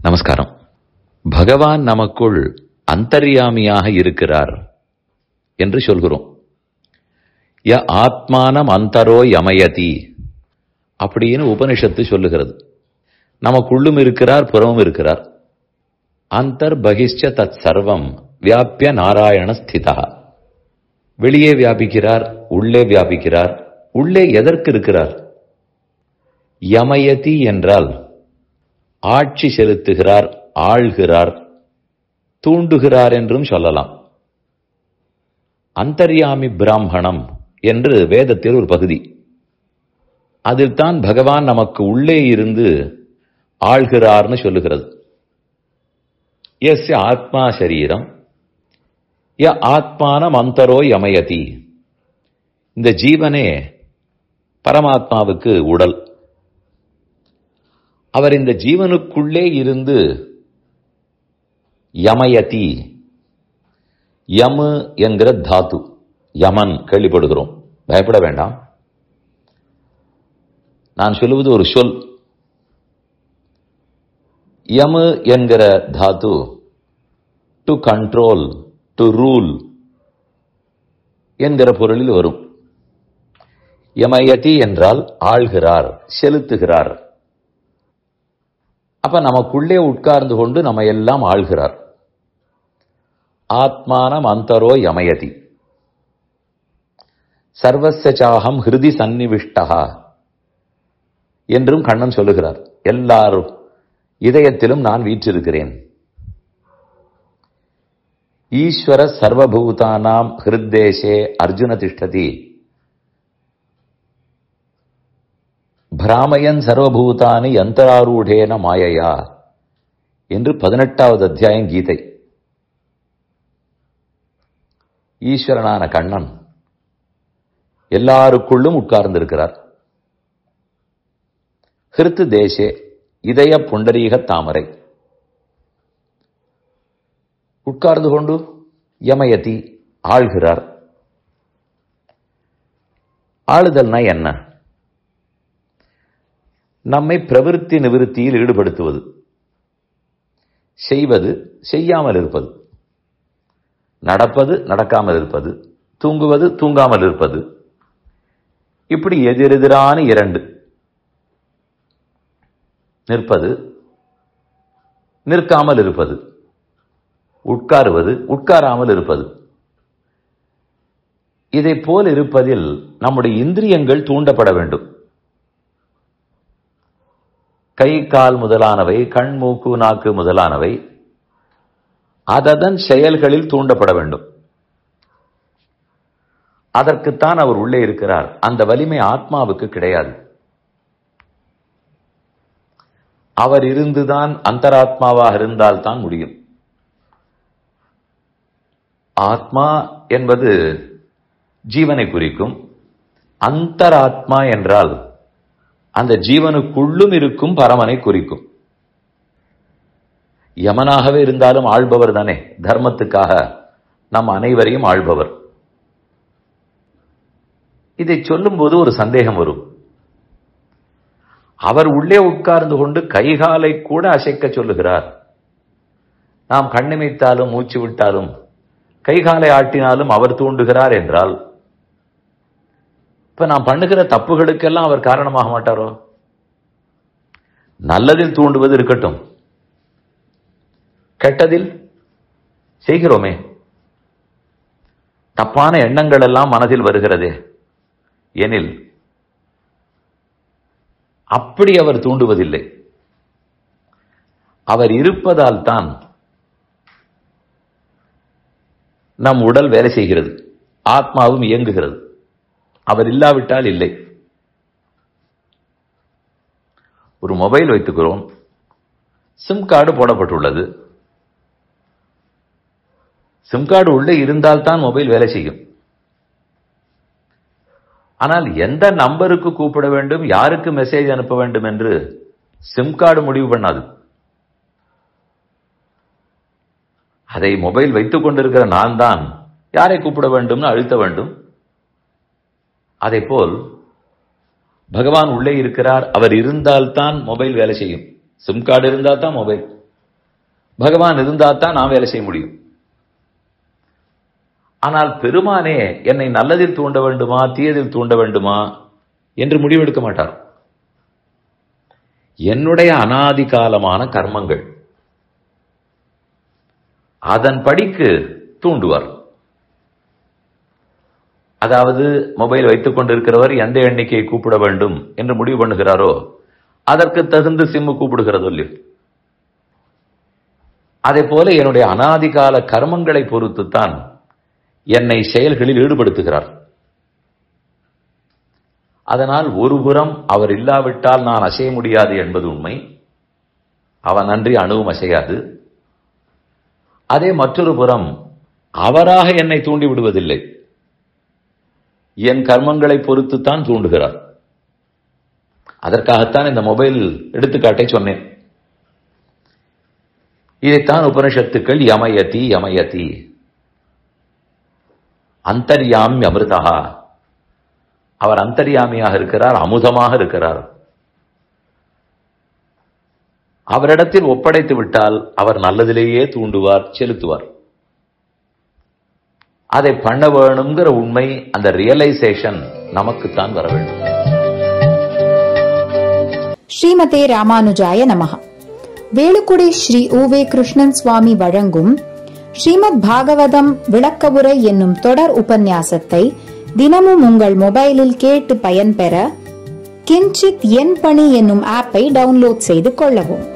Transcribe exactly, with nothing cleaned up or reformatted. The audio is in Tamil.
நமஸ்காரம். பகவான் நமக்குள் அந்தர்யாமியாக இருக்கிறார் என்று சொல்கிறோம். ய ஆத்மானம் அந்தரோ யமயதி அப்படின்னு உபனிஷத்து சொல்லுகிறது. நமக்குள்ளும் இருக்கிறார், புறமும் இருக்கிறார். அந்தர் பகிஷ்ச தத் சர்வம் வியாபிய நாராயண ஸ்திதா. வெளியே வியாபிக்கிறார், உள்ளே வியாபிக்கிறார். உள்ளே எதற்கு இருக்கிறார்? யமயதி என்றால் ஆட்சி செலுத்துகிறார், ஆள்கிறார், தூண்டுகிறார் என்றும் சொல்லலாம். அந்தர்யாமி பிராமணம் என்று வேதத்தில் ஒரு பகுதி. அதில் தான் பகவான் நமக்கு உள்ளே இருந்து ஆள்கிறார்னு சொல்லுகிறது. யஸ்ய ஆத்மா சரீரம் ய ஆத்மானம் அந்தரோ யமயதி. இந்த ஜீவனே பரமாத்மாவுக்கு உடல். அவர் இந்த ஜீவனுக்குள்ளே இருந்து யமயதி. யமு என்கிற தாத்து, யமன் கேள்விப்படுகிறோம். பயப்பட வேண்டாம், நான் சொல்லுவது ஒரு சொல். யமு என்கிற தாத்து டு கண்ட்ரோல், டு ரூல் என்கிற பொருளில் வரும். யமயதி என்றால் ஆள்கிறார், செலுத்துகிறார். அப்ப நமக்குள்ளே உட்கார்ந்து கொண்டு நம்ம எல்லாம் ஆள்கிறார். ஆத்மானம் அந்தரோ யமயதி. சர்வஸ்ய சாகம் ஹிருதி சந்நிவிஷ்டா என்றும் கண்ணன் சொல்லுகிறார். எல்லாரும் இதயத்திலும் நான் வீற்றிருக்கிறேன். ஈஸ்வர சர்வபூதானாம் ஹிருத்தேசே அர்ஜுன திஷ்டதி பிராமயன் சர்வபூதானி யந்தராரூடேன மாயையா என்று பதினெட்டாவது அத்தியாயம் கீதை. ஈஸ்வரனான கண்ணன் எல்லாருக்குள்ளும் உட்கார்ந்திருக்கிறார். ஹிருத்து தேசே, இதய புண்டரீக தாமரை. உட்கார்ந்து கொண்டு யமயதி, ஆள்கிறார். ஆளுதல்னா என்ன? நம்மை பிரவிற்த்தி நிவிருத்தியில் ஈடுபடுத்துவது, செய்வது, செய்யாமல் இருப்பது, நடப்பது, நடக்காமல் இருப்பது, தூங்குவது, தூங்காமல் இருப்பது. இப்படி எதிரெதிரான இரண்டு. நிற்பது, நிற்காமல் இருப்பது, உட்காருவது, உட்காராமல் இருப்பது. இதை போல் இருப்பதில் நம்முடைய இந்திரியங்கள் தூண்டப்பட வேண்டும். கை கால் முதலானவை, கண் மூக்கு நாக்கு முதலானவை அதன் செயல்களில் தூண்டப்பட வேண்டும். அதற்குத்தான் அவர் உள்ளே இருக்கிறார். அந்த வலிமை ஆத்மாவுக்கு கிடையாது. அவர் இருந்துதான் அந்தராத்மாவாக இருந்தால் தான் முடியும். ஆத்மா என்பது ஜீவனை குறிக்கும். அந்தராத்மா என்றால் அந்த ஜீவனுக்குள்ளும் இருக்கும் பரமனை குறிக்கும். யமனாகவே இருந்தாலும் ஆள்பவர் தானே, தர்மத்துக்காக நம் அனைவரையும் ஆள்பவர். இதை சொல்லும் போது ஒரு சந்தேகம் வரும். அவர் உள்ளே உட்கார்ந்து கொண்டு கைகாலை கூட அசைக்க சொல்லுகிறார். நாம் கண்ணிமைத்தாலும் மூச்சு விட்டாலும் கைகாலை ஆட்டினாலும் அவர் தூண்டுகிறார் என்றால், இப்ப நாம் பண்ணுகிற தப்புகளுக்கெல்லாம் அவர் காரணமாக மாட்டாரோ? நல்லதில் தூண்டுவது இருக்கட்டும், கெட்டதில் செய்கிறோமே. தப்பான எண்ணங்கள் எல்லாம் மனதில் வருகிறதே எனில் அப்படி அவர் தூண்டுவதில்லை. அவர் இருப்பதால் தான் நம் உடல் வேலை செய்கிறது, ஆத்மாவும் இயங்குகிறது. அவர் இல்லாவிட்டால் இல்லை. ஒரு மொபைல் வைத்துக்கிறோம், சிம் கார்டு போடப்பட்டுள்ளது. சிம் கார்டு உள்ளே இருந்தால் தான் மொபைல் வேலை செய்யும். ஆனால் எந்த நம்பருக்கு கூப்பிட வேண்டும், யாருக்கு மெசேஜ் அனுப்ப வேண்டும் என்று சிம் கார்டு முடிவு பண்ணாது. அதை மொபைல் வைத்துக் கொண்டிருக்கிற நான் தான் யாரை கூப்பிட வேண்டும் அழுத்த வேண்டும். அதை போல் பகவான் உள்ளே இருக்கிறார். அவர் இருந்தால்தான் மொபைல் வேலை செய்யும். சிம் கார்டு இருந்தால் தான் மொபைல். பகவான் இருந்தா தான் நான் வேலை செய்ய முடியும். ஆனால் பெருமானே என்னை நல்லதில் தூண்ட வேண்டுமா தீயதில் தூண்ட வேண்டுமா என்று முடிவெடுக்க மாட்டார். என்னுடைய அனாதி காலமான கர்மங்கள் அதன் படிக்கு தூண்டுவார். அதாவது மொபைல் வைத்துக் கொண்டிருக்கிறவர் எந்த எண்ணிக்கையை கூப்பிட வேண்டும் என்று முடிவு பண்ணுகிறாரோ அதற்கு தகுந்த சிம்மு கூப்பிடுகிறதோ இல்லையோ, அதே போல என்னுடைய அனாதிகால கர்மங்களை பொறுத்துத்தான் என்னை செயல்களில் ஈடுபடுத்துகிறார். அதனால் ஒருபுறம் அவர் இல்லாவிட்டால் நான் அசைய முடியாது என்பது உண்மை. அவன் அன்றி அணுவும் அசையாது. அதே மற்றொரு புறம் அவராக என்னை தூண்டி விடுவதில்லை, என் கர்மங்களை பொறுத்துத்தான் தூண்டுகிறார். அதற்காகத்தான் இந்த மொபைல் எடுத்துக்காட்டை சொன்னேன். இதைத்தான் உபனிஷத்துக்கள் யமயதி யமயதி அந்தர்யாமி அமிர்தா, அவர் அந்தர்யாமியாக இருக்கிறார், அமுதமாக இருக்கிறார். அவரிடத்தில் ஒப்படைத்து விட்டால் அவர் நல்லதிலேயே தூண்டுவார், செலுத்துவார். அதை பண்ண வேணுங்கிற உண்மை, அந்த ரியலைசேஷன் நமக்குத்தான் வர வேண்டும். ஸ்ரீமதே ராமானுஜாய நமஹ. வேலுக்குடி ஸ்ரீ உவே கிருஷ்ணன் சுவாமி வழங்கும் ஸ்ரீமத் பாகவதம் விளக்கவுரை என்னும் தொடர் உபன்யாசத்தை தினமும் உங்கள் மொபைலில் கேட்டு பயன்பெற கிஞ்சித் என் பணி என்னும் ஆப்பை டவுன்லோட் செய்து கொள்ளவும்.